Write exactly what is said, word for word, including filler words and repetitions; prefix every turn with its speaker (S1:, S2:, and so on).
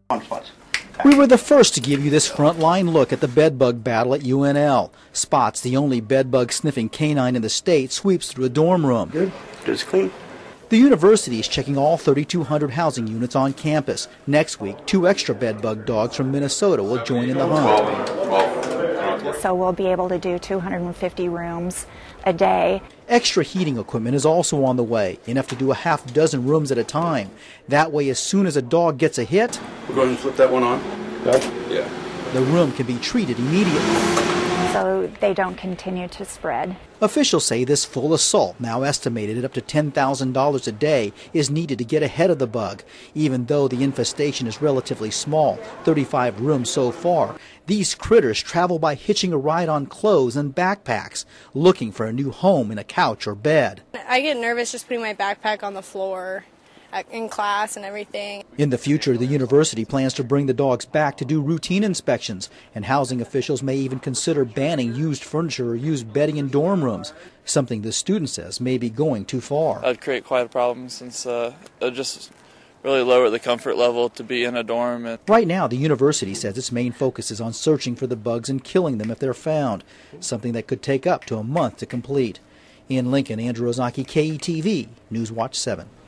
S1: Spots.
S2: We were the first to give you this frontline look at the bedbug battle at U N L. Spots, the only bedbug sniffing canine in the state, sweeps through a dorm room.
S1: Good. It's clean.
S2: The university is checking all thirty-two hundred housing units on campus. Next week, two extra bedbug dogs from Minnesota will join in the hunt.
S3: So we'll be able to do two hundred fifty rooms a day.
S2: Extra heating equipment is also on the way, enough to do a half dozen rooms at a time. That way, as soon as a dog gets a hit,
S1: we'll go ahead and flip that one on. Okay. Yeah.
S2: The room can be treated immediately,
S3: so they don't continue to spread.
S2: Officials say this full assault, now estimated at up to ten thousand dollars a day, is needed to get ahead of the bug. Even though the infestation is relatively small, thirty-five rooms so far, these critters travel by hitching a ride on clothes and backpacks, looking for a new home in a couch or bed.
S4: I get nervous just putting my backpack on the floor in class and everything.
S2: In the future, the university plans to bring the dogs back to do routine inspections, and housing officials may even consider banning used furniture or used bedding in dorm rooms, something the student says may be going too far.
S5: That'd create quite a problem since uh, it would just really lower the comfort level to be in a dorm. And
S2: right now, the university says its main focus is on searching for the bugs and killing them if they're found, something that could take up to a month to complete. In Lincoln, Andrew Ozaki, K E T V NewsWatch seven.